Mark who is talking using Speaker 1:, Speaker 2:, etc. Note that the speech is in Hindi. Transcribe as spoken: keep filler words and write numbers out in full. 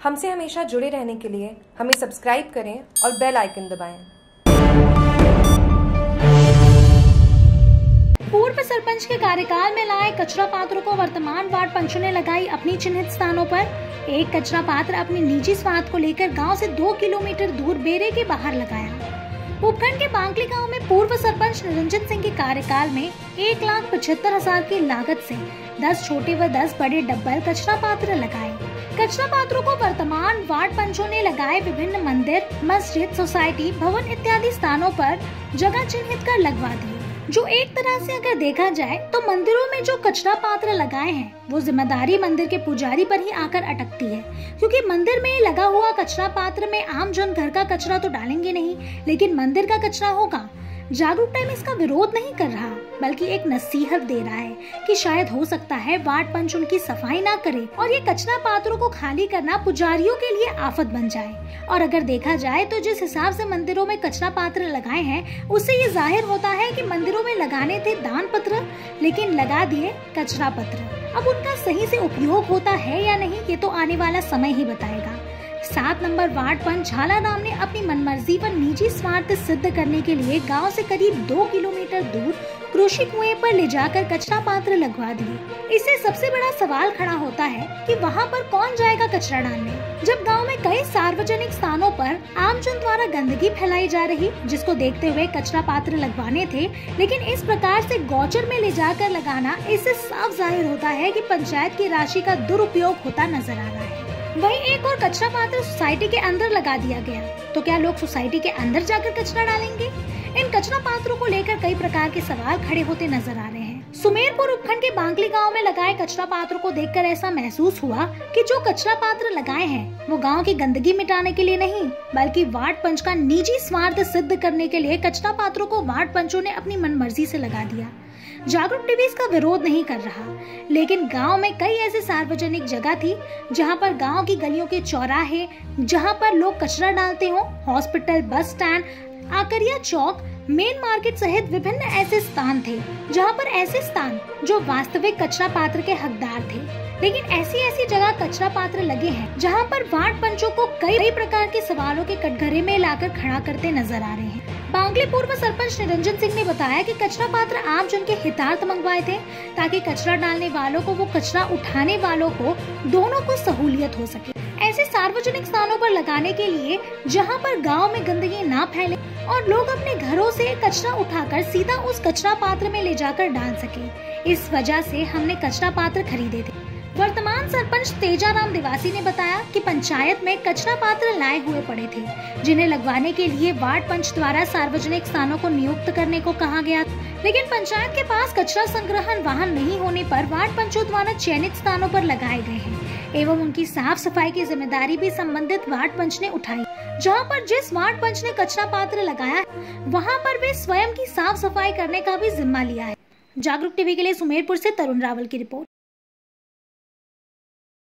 Speaker 1: हमसे हमेशा जुड़े रहने के लिए हमें सब्सक्राइब करें और बेल आइकन दबाएं।
Speaker 2: पूर्व सरपंच के कार्यकाल में लाए कचरा पात्रों को वर्तमान वार्ड पंचों ने लगाई अपनी चिन्हित स्थानों पर। एक कचरा पात्र अपने निजी स्वार्थ को लेकर गांव से दो किलोमीटर दूर बेरे के बाहर लगाया। उपखंड के बांकली गांव में पूर्व सरपंच निरंजन सिंह के कार्यकाल में एक लाख पचहत्तर हजार की लागत से दस छोटे व दस बड़े डब्बल कचरा पात्र लगाए। कचरा पात्रों को वर्तमान वार्ड पंचों ने लगाए विभिन्न मंदिर, मस्जिद, सोसाइटी, भवन इत्यादि स्थानों पर जगह चिन्हित कर लगवा दिए। जो एक तरह से अगर देखा जाए तो मंदिरों में जो कचरा पात्र लगाए हैं वो जिम्मेदारी मंदिर के पुजारी पर ही आकर अटकती है, क्योंकि मंदिर में लगा हुआ कचरा पात्र में आम जन घर का कचरा तो डालेंगे नहीं, लेकिन मंदिर का कचरा होगा। जागरूक टाइम इसका विरोध नहीं कर रहा, बल्कि एक नसीहत दे रहा है कि शायद हो सकता है वार्ड पंच उनकी सफाई ना करे और ये कचरा पात्रों को खाली करना पुजारियों के लिए आफत बन जाए। और अगर देखा जाए तो जिस हिसाब से मंदिरों में कचरा पात्र लगाए हैं, उससे ये जाहिर होता है कि मंदिरों में लगाने थे दान पत्र, लेकिन लगा दिए कचरा पत्र। अब उनका सही से उपयोग होता है या नहीं, ये तो आने वाला समय ही बताएगा। सात नंबर वार्ड पंच झाला राम ने अपनी मनमर्जी व निजी स्वार्थ सिद्ध करने के लिए गांव से करीब दो किलोमीटर दूर कृषि कुएं पर ले जाकर कचरा पात्र लगवा दिए। इससे सबसे बड़ा सवाल खड़ा होता है कि वहां पर कौन जाएगा कचरा डालने, जब गांव में कई सार्वजनिक स्थानों पर आमजन द्वारा गंदगी फैलाई जा रही, जिसको देखते हुए कचरा पात्र लगवाने थे, लेकिन इस प्रकार से गौचर में ले जाकर लगाना, इससे साफ जाहिर होता है कि पंचायत की राशि का दुरुपयोग होता नजर आ रहा है। वहीं एक और कचरा पात्र सोसाइटी के अंदर लगा दिया गया, तो क्या लोग सोसाइटी के अंदर जाकर कचरा डालेंगे? इन कचरा पात्रों को लेकर कई प्रकार के सवाल खड़े होते नजर आ रहे हैं। सुमेरपुर उपखंड के बांकली गांव में लगाए कचरा पात्रों को देखकर ऐसा महसूस हुआ कि जो कचरा पात्र लगाए हैं वो गांव की गंदगी मिटाने के लिए नहीं, बल्कि वार्ड पंच का निजी स्वार्थ सिद्ध करने के लिए कचरा पात्रों को वार्ड पंचों ने अपनी मनमर्जी से लगा दिया। जागरूक टीवी इसका विरोध नहीं कर रहा, लेकिन गांव में कई ऐसे सार्वजनिक जगह थी जहां पर गांव की गलियों के चौराहे, जहां पर लोग कचरा डालते हो, hospital, bus stand, Akaria Chowk, main market सहित विभिन्न ऐसे स्थान थे जहां पर ऐसे स्थान जो वास्तविक कचरा पात्र के हकदार थे, लेकिन ऐसी ऐसी जगह कचरा पात्र लगे हैं जहां पर वार्ड पंचों को कई प्रकार के सवालों के कटघरे में लाकर खड़ा करते नजर आ रहे हैं। बांकली पूर्व सरपंच निरंजन सिंह ने बताया कि कचरा पात्र आम जन के हितार्थ मंगवाए थे, ताकि कचरा डालने वालों को वो कचरा उठाने वालों को दोनों को सहूलियत हो सके। ऐसे सार्वजनिक स्थानों पर लगाने के लिए जहां पर गांव में गंदगी ना फैले और लोग अपने घरों से कचरा उठाकर सीधा उस कचरा पात्र में ले जाकर डाल सके। इस वजह से हमने कचरा पात्र खरीदे थे। वर्तमान सरपंच तेजाराम दिवासी ने बताया कि पंचायत में कचरा पात्र लाए हुए पड़े थे, जिन्हें लगवाने के लिए वार्ड पंच द्वारा सार्वजनिक स्थानों को नियुक्त करने को कहा गया, लेकिन पंचायत के पास कचरा संग्रहण वाहन नहीं होने पर वार्ड पंचों द्वारा चयनित स्थानों पर लगाए गए हैं एवं उनकी साफ सफाई की जिम्मेदारी भी संबंधित वार्ड पंच ने उठाई। जहां पर जिस वार्ड पंच ने कचरा पात्र लगाया, वहां पर वे स्वयं की साफ सफाई करने का भी जिम्मा लिया है। जागरूक टीवी के लिए सुमेरपुर से तरुण रावल की रिपोर्ट।